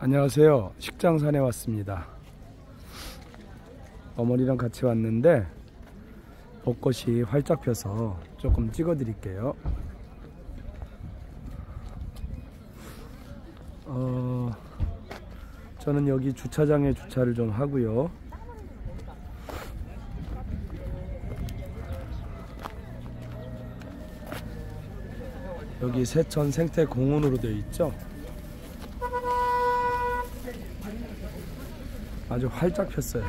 안녕하세요. 식장산에 왔습니다. 어머니랑 같이 왔는데 벚꽃이 활짝 펴서 조금 찍어 드릴게요. 저는 여기 주차장에 주차를 좀 하고요. 여기 세천 생태공원으로 되어 있죠. 아주 활짝 폈어요.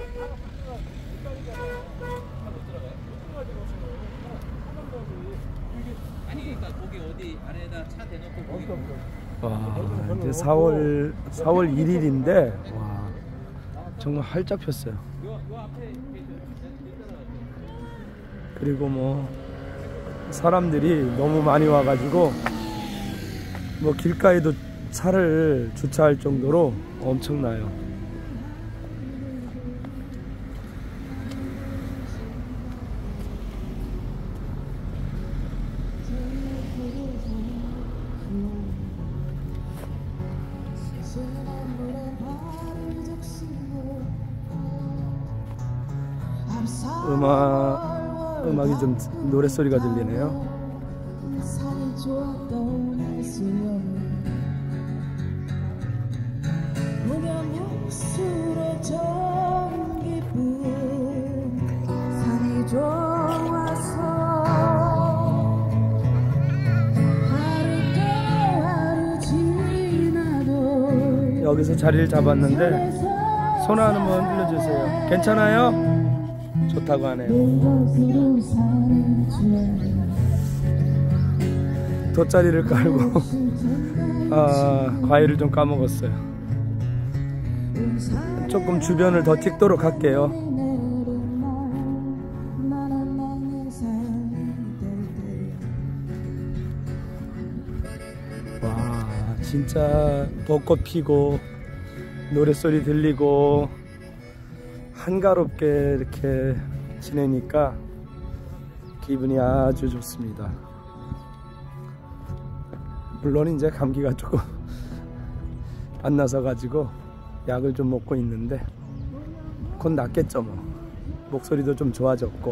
아니 그러니까 거기 어디 안에다 차 대놓고 거기 와, 이제 4월 1일인데 와, 정말 활짝 폈어요. 그리고 뭐 사람들이 너무 많이 와가지고 뭐 길가에도 차를 주차할 정도로 엄청나요. 음악이 좀 노랫소리가 들리네요. 여기서 자리를 잡았는데 손 한번 흔들어주세요. 괜찮아요? 좋다고 하네요. 돗자리를 깔고 과일을 좀 까먹었어요. 조금 주변을 더 찍도록 할게요. 와, 진짜 벚꽃 피고 노랫소리 들리고 한가롭게 이렇게 지내니까 기분이 아주 좋습니다. 물론 이제 감기가 조금 안 나서 가지고 약을 좀 먹고 있는데 곧 낫겠죠 뭐. 목소리도 좀 좋아졌고.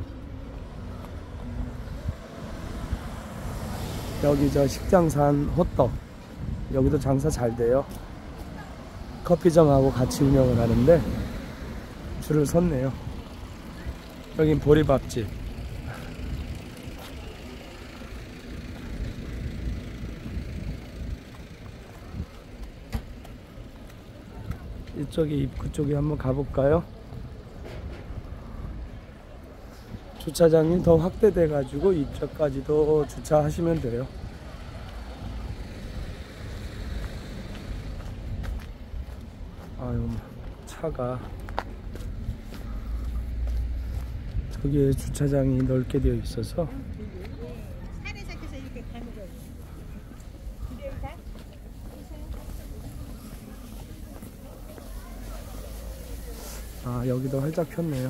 여기 저 식장산 호떡 여기도 장사 잘 돼요. 커피점하고 같이 운영을 하는데 줄을 섰네요. 여긴 보리밥집. 이쪽에 입구 쪽에 한번 가볼까요? 주차장이 더 확대돼 가지고 이쪽까지도 주차하시면 돼요. 아유, 차가 저기에 주차장이 넓게 되어 있어서 여기도 활짝 폈네요.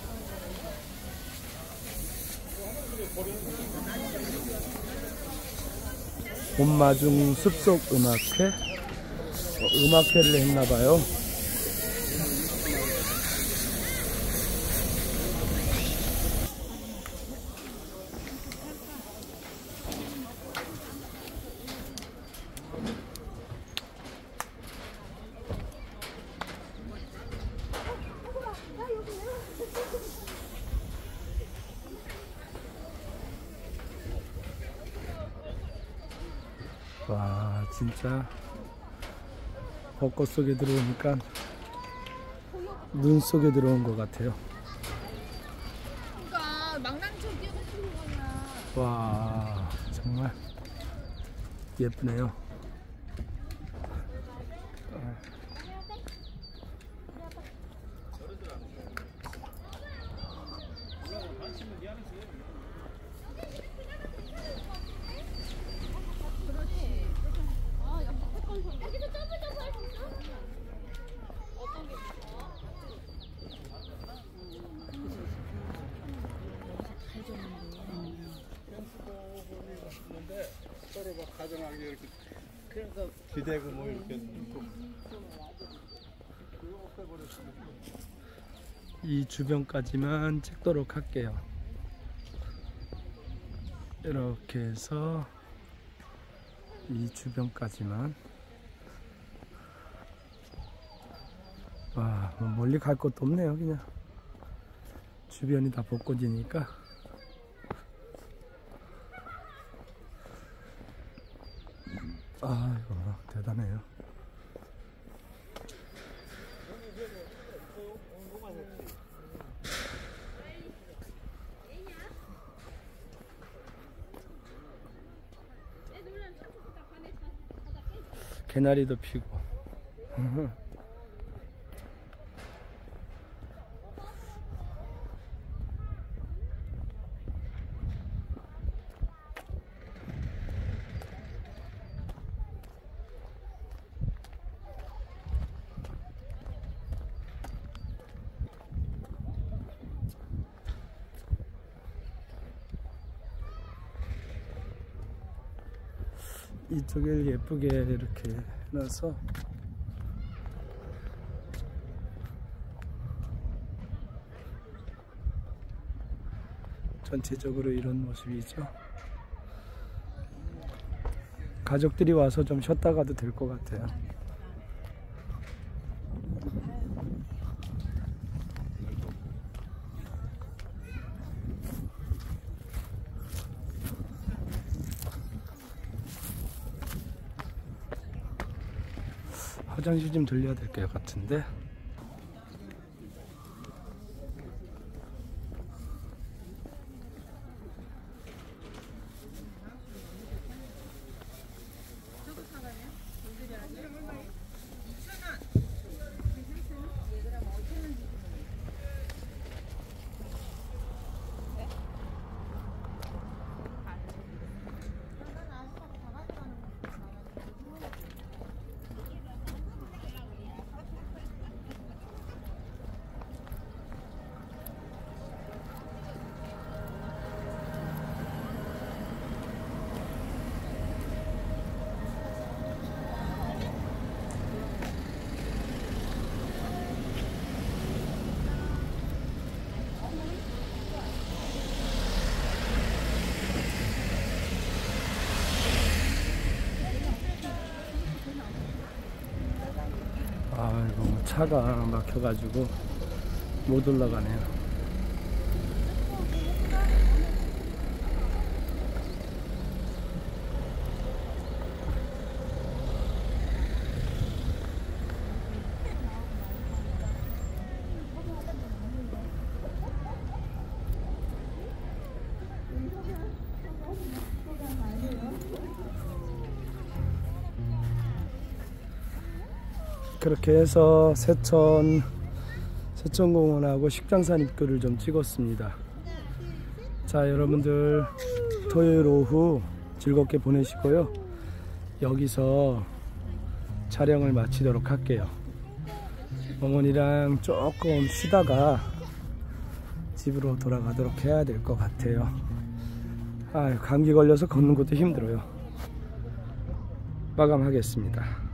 봄마중 숲속 음악회 음악회를 했나봐요. 와, 진짜 벚꽃 속에 들어오니까 눈 속에 들어온 것 같아요. 그러니까 망나니처럼 뛰어다니는 거야. 와, 정말 예쁘네요. 서로 막 가정하게 이렇게 기대고 뭐 이렇게. 이 주변까지만 찍도록 할게요. 이렇게 해서 이 주변까지만. 와, 멀리 갈 것도 없네요. 그냥 주변이 다 벚꽃이니까. 아이고, 대단해요. 개나리도 피고. 이쪽을 예쁘게 이렇게 해놔서 전체적으로 이런 모습이죠. 가족들이 와서 좀 쉬었다 가도 될 것 같아요. 화장실 좀 들려야 될 것 같은데. 아이고, 차가 막혀가지고 못 올라가네요. 그렇게 해서 세천공원하고 식장산 입구를 좀 찍었습니다. 자, 여러분들 토요일 오후 즐겁게 보내시고요. 여기서 촬영을 마치도록 할게요. 어머니랑 조금 쉬다가 집으로 돌아가도록 해야 될 것 같아요. 감기 걸려서 걷는 것도 힘들어요. 마감하겠습니다.